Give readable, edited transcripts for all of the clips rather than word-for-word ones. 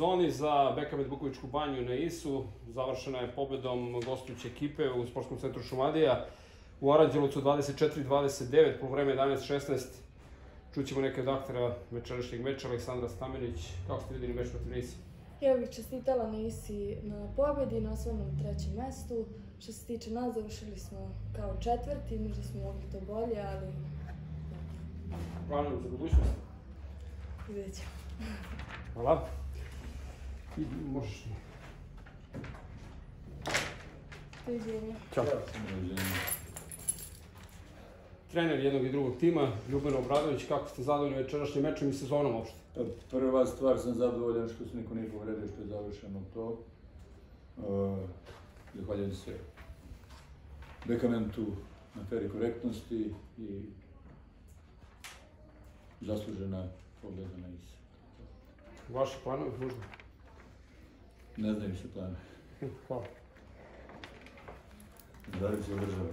sezoni za BK Bukovičku banju na Isu. Završena je pobedom gostujuće ekipe u sportskom centru Šumadija u Aranđelovcu 24-29, po vreme 11-16. Čućemo neke od aktera večerašnjeg meča. Aleksandra Stamenić, kako ste vidjeli meč protiv Nisa? Ja bih čestitala Nisi na pobedi, na osvojenom 3. mestu. Što se tiče nas, završili smo kao 4. Možda smo mogli to bolje, ali... Planujem za budućnost? Vidjet ćemo. Hvala. I možeš... Doviđenja. Ćao. Trener jednog i drugog tima, Ljuben Obradović, kako ste zadovoljni večerašnjim mečem i sezonom uopšte? Prva stvar, sam zadovoljan što se niko nije povredio, što je završeno to. Zahvaljujem se Bekamentu na fer i korektnosti i zaslužena pobjeda na Isu. Vaši planovi, možda? Ne znaju se planovi. Hvala. Ne zavisi od države.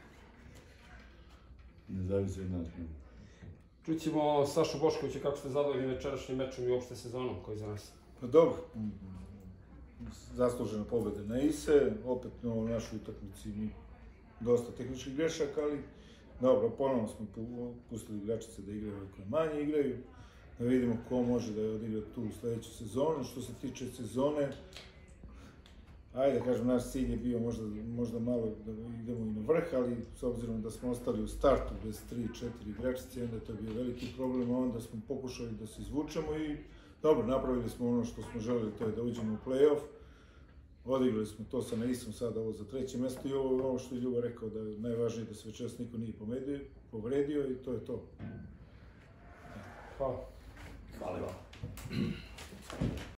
Ne zavisi od nas. Čućemo Sašu Boškovića, kako ste zadovoljni večerašnjim mečem i uopšte sezonom koji je za nas? Pa dobro, zaslužena pobjeda na Ise, opet na našoj utakmici dosta tehničkih grešaka, ali dobro, ponovno smo pustili igračice da igraju koje manje igraju, da vidimo ko može da odigra tu u sledeću sezonu. Što se tiče sezone, ajde da kažem, naš cilj je bio možda malo da idemo i na vrh, ali s obzirom da smo ostali u startu bez 3-4 igračice, onda je to bio veliki problem, a onda smo pokušali da se izvučemo i dobro, napravili smo ono što smo želeli, to je da uđemo u play-off. Odigrali smo to sa Naisom, sada ovo za 3. mesto i ovo što je Ljubo rekao da je najvažnije da se večeras niko nije povredio i to je to. Hvala. Hvala vam.